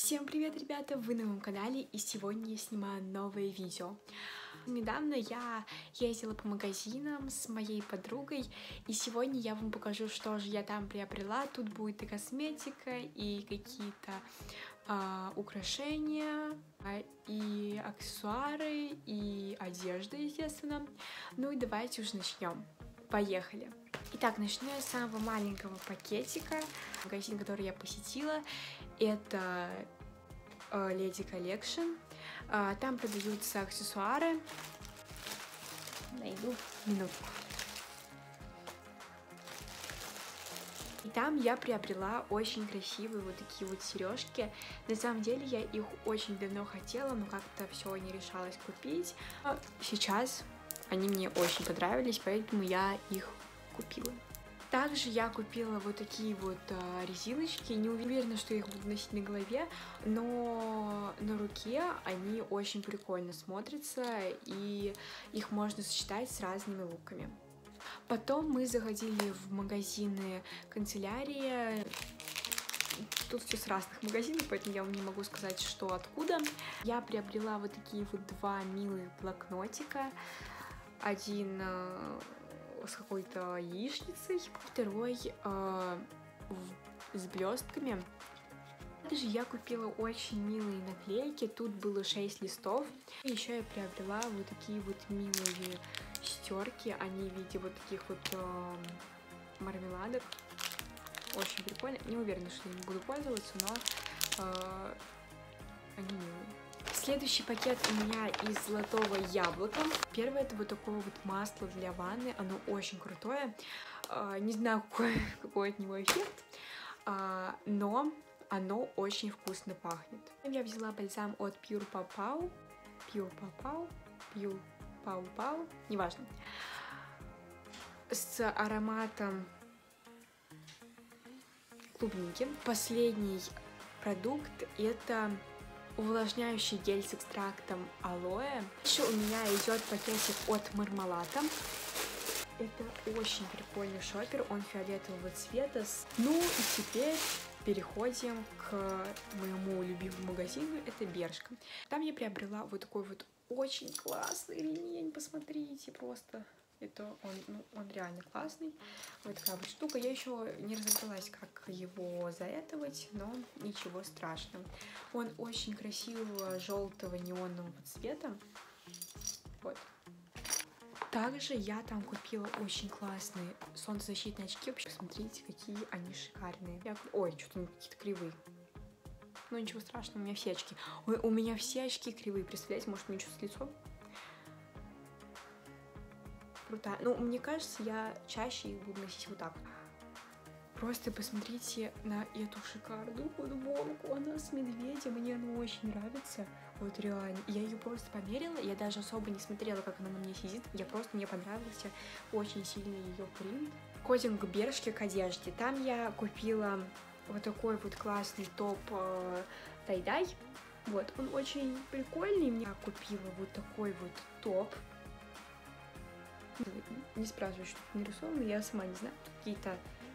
Всем привет, ребята! Вы на моем канале, и сегодня я снимаю новое видео. Недавно я ездила по магазинам с моей подругой, и сегодня я вам покажу, что же я там приобрела. Тут будет и косметика, и какие-то украшения, и аксессуары, и одежда, естественно. Ну и давайте уже начнем. Поехали! Итак, начну я с самого маленького пакетика. Магазин, который я посетила, это Lady Collection. Там продаются аксессуары. Найду минутку. И там я приобрела очень красивые вот такие вот сережки. На самом деле я их очень давно хотела, но как-то все не решалась купить. Но сейчас они мне очень понравились, поэтому я их купила. Также я купила вот такие вот резиночки. Не уверена, что я их буду носить на голове, но на руке они очень прикольно смотрятся, и их можно сочетать с разными луками. Потом мы заходили в магазины канцелярии. Тут все с разных магазинов, поэтому я вам не могу сказать, что откуда. Я приобрела вот такие вот два милых блокнотика. Один с какой-то яичницей, второй с блестками. Также я купила очень милые наклейки, тут было 6 листов. И еще я приобрела вот такие вот милые стерки, они в виде вот таких вот мармеладок. Очень прикольно. Не уверена, что я не буду пользоваться, но они милые. Следующий пакет у меня из золотого яблока. Первое — это вот такое вот масло для ванны. Оно очень крутое. Не знаю, какой от него эффект, но оно очень вкусно пахнет. Я взяла бальзам от Pure Pau, неважно, с ароматом клубники. Последний продукт — это увлажняющий гель с экстрактом алоэ. Еще у меня идет пакетик от Мармалата. Это очень прикольный шопер, он фиолетового цвета. Ну и теперь переходим к моему любимому магазину, это Бершка. Там я приобрела вот такой вот очень классный ремень, посмотрите, просто. Это он реально классный. Вот такая вот штука. Я еще не разобралась, как его заэтовать, но ничего страшного. Он очень красивого желтого неонового цвета. Вот. Также я там купила очень классные солнцезащитные очки. Вообще, смотрите, какие они шикарные. Ой, что-то они какие-то кривые. Ну ничего страшного, у меня все очки. Ой, у меня все очки кривые. Представляете, может, у меня что-то с лицом? Крутая. Ну, мне кажется, я чаще их буду носить вот так. Просто посмотрите на эту шикарную футболку. Она с медведем, мне она очень нравится. Вот реально. Я ее просто померила, я даже особо не смотрела, как она на мне сидит. Мне понравился очень сильно ее принт. Ходим к Бершке, к одежде. Там я купила вот такой вот классный топ тай-дай. Вот, он очень прикольный. Я купила вот такой вот топ. Не спрашиваю, что тут нарисовано, я сама не знаю, какие-то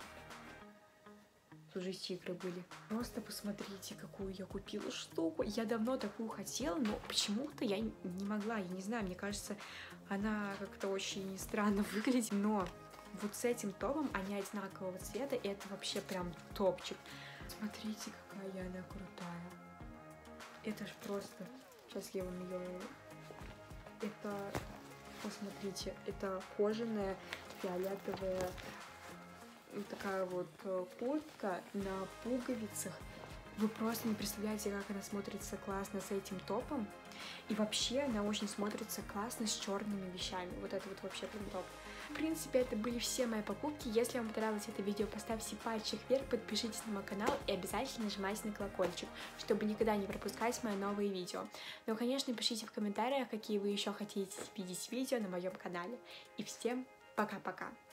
уже тигры были. Просто посмотрите, какую я купила штуку. Я давно такую хотела, но почему-то я не могла, я не знаю, мне кажется, она как-то очень странно выглядит, но вот с этим топом они одинакового цвета, и это вообще прям топчик. Смотрите, какая она крутая. Это ж просто... Сейчас я вам ее... Это... Посмотрите, это кожаная фиолетовая такая вот куртка на пуговицах. Вы просто не представляете, как она смотрится классно с этим топом. И вообще она очень смотрится классно с черными вещами. Вот это вот вообще прям топ. В принципе, это были все мои покупки. Если вам понравилось это видео, поставьте пальчик вверх, подпишитесь на мой канал и обязательно нажимайте на колокольчик, чтобы никогда не пропускать мои новые видео. Ну, конечно, пишите в комментариях, какие вы еще хотите видеть видео на моем канале. И всем пока-пока!